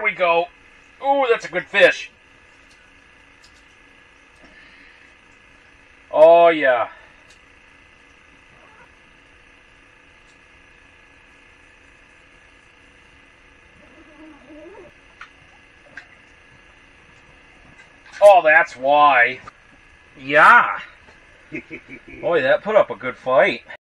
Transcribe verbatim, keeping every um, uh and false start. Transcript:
we go. Ooh, that's a good fish. Oh, yeah. Oh, that's why. Yeah. Boy, that put up a good fight.